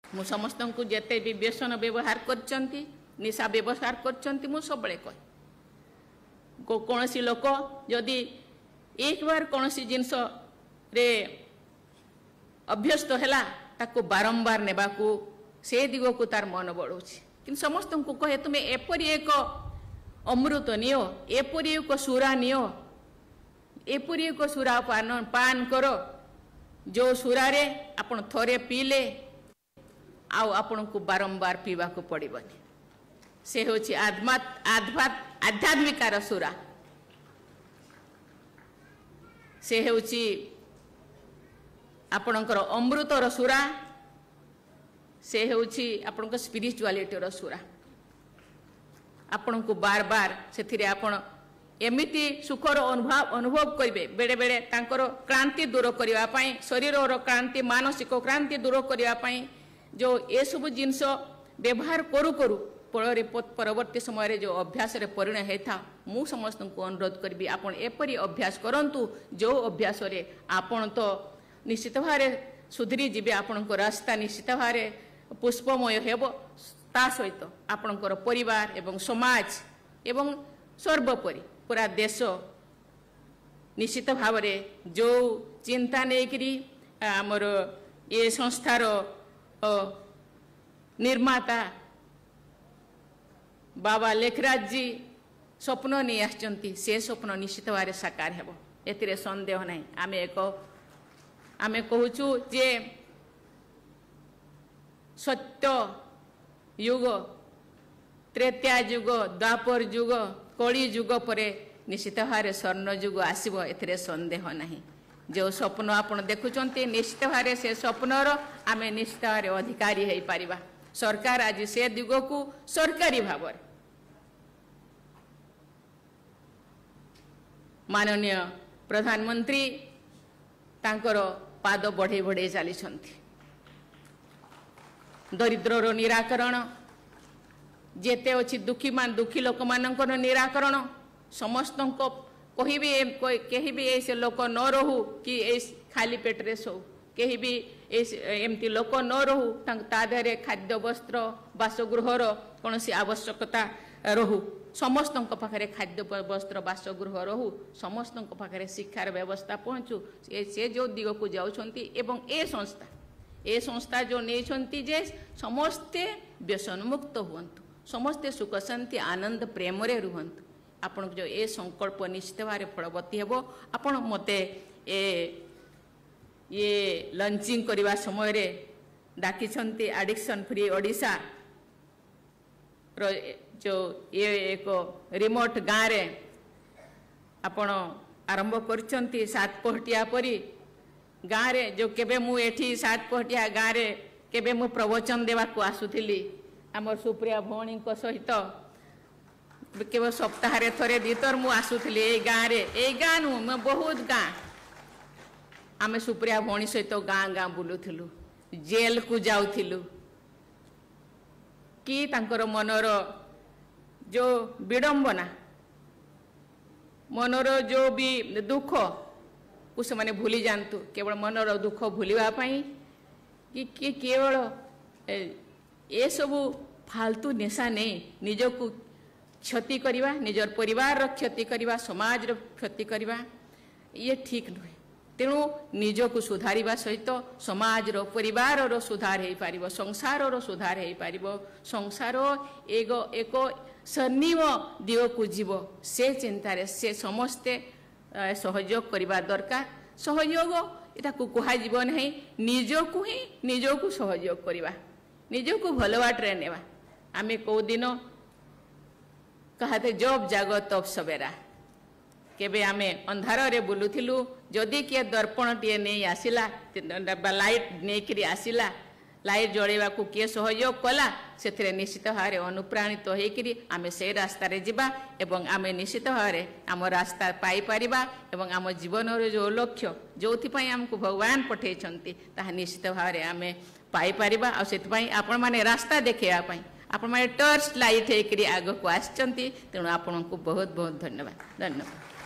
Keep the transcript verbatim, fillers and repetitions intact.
मु समस्त को जेते भी व्यसन व्यवहार करचंती निशा व्यवहार करचंती मु सबले कहे को कोनसी लोक जदि एक बार कोनसी जिनस रे अभ्यस्त हैला ताको बारंबार नेबा को से दिग को तार मन बढ़ुछि कि समस्त को कहे तुमे एपरि एक अमृत नियो एपरि एक सुरा नियो एपरि एक सुरा पान पान करो जो सुरा रे आपण थरे पीले आउ आपण को बारंबार पीवा को पड़िबनी से होछि आत्मा आध्यात्म आध्यात्मिकार सुरा से होछि आपणकर अमृतर सुरा से होछि आपणक स्पिरिचुआलिटीर सुरा आपण को बार बार से आपण एमिति सुखर अनुभव अनुभव करेंगे बेड़े बेड़े तांकर क्रांति दूर करने शरीर क्रांति मानसिक क्रांति दूर करने जो ये सब जिनस व्यवहार करू करू फल परवर्ती समय जो अभ्यास परिणत होता मु समस्त को अनुरोध करी आपन एपरी अभ्यास करंतु जो अभ्यास रे आपन तो निश्चित भाव सुधरी जीवे आपण को रास्ता निश्चित भाव पुष्पमय हेबो ता सहित आपणकर परिवार एवं समाज एवं सर्वोपरि पूरा देश निश्चित भाव जो चिंता नहीं आमर ये संस्थार निर्माता बाबा लेखराज जी स्वप्न नहीं आसचंती से स्वप्न निश्चित भाव साकार हेबो एतिरे संदेह नहीं आमे एक आमे कहूचु जे सत्य युग त्रेता युग द्वापर युग कली युग पर निश्चित भाव स्वर्ण युग आसब एथिरे संदेह नहीं जो स्वप्न आपण देखुंत निश्चित भाव से स्वप्नर आम निश्चित भाव अधिकारी हो पारिबा सरकार आज से दिग को सरकारी भाव माननीय प्रधानमंत्री तांकर पाद बढ़े बढ़े चली दरिद्रर निराकरण जेते अच्छी दुखी मान दुखी लोक मानकर निराकरण समस्त कहीं भी कहीं भी ऐसे लोक न रहू कि खाली पेटरे सो कहीं भी एमती लोक न रहू तादे खाद्य वस्त्र बासगृहर कौन सी आवश्यकता रहू समस्त पाखे खाद्य वस्त्र बासगृह रहू समस्त पाखे शिक्षार व्यवस्था पहुँचू से जो दिग को जाउछंती एवं ए संस्था ए संस्था जो नहीं जे समस्ते व्यसन मुक्त हुंतु समस्ते सुख शांति आनंद प्रेम रे रुहंतु आपण जो ए संकल्प निश्चित भाव फलवती हेबो आपण मते ए ये लंचिंग करवा समय रे डाकिछंती एडिक्शन फ्री ओडिशा रो जो ये एक रिमोट गाँव रे आपण आरंभ करछंती सात पहटिया परी गाँव रे जो केबे मु एठी सात पहटिया गाँव रे केबे मु प्रवचन देवा को आसुथिली आमर सुप्रिया भौणी सहित केवल सप्ताह थरे दितर मु आसुथिली ए गाँव रे ए गाँ नु मैं बहुत गाँ आमे सुप्रिया भौणी सहित गाँ गाँ बुलुथिलु जेल को जाउथिलु कि तांकर मनर जो विडंबना मनर जो भी दुख को से भूली जातु केवल मनर दुख भूलिबा पई कि केवल ए सबू फालतू नेशा नहीं निजको क्षति करवा निजर परिवार क्षति करवा समाज क्षति करवा ये ठीक नुहे तेणु निजको सुधारिबा सहित समाज रो परिवार रो सुधार हो पारिबो संसार रो सुधार हो पारिबो संसार एक एक स्वर्णिम दिग को जीव से चिंतार से समस्ते सहयोग करवा दरकार सहयोग इटा को कहा जीव नहीं निजको ही निजको सहयोग करवा निजको भल बाटे नेवा आमे को दिन कहते जब जाग तब सवेरा केबे आमे अंधार रे बुलुथिलु जदि किए दर्पण टे नहीं आसिला लाइट नहीं करी आसिला लाइट जड़ेवा को किए सहयोग कला से निश्चित भाव अनुप्राणित होकरी आमे से रास्ता रे जिबा एवं आमे निश्चित भाव आम रास्ता पाई परिबा एवं आम जीवन जो लक्ष्य जो आमको भगवान पठे ताहा निश्चित भाव आमे पाई परिबा आ से आपण माने रास्ता देखा आपण माने टर्च लाइट होकरी आग को आसचंती तेणु आपण को बहुत बहुत धन्यवाद धन्यवाद।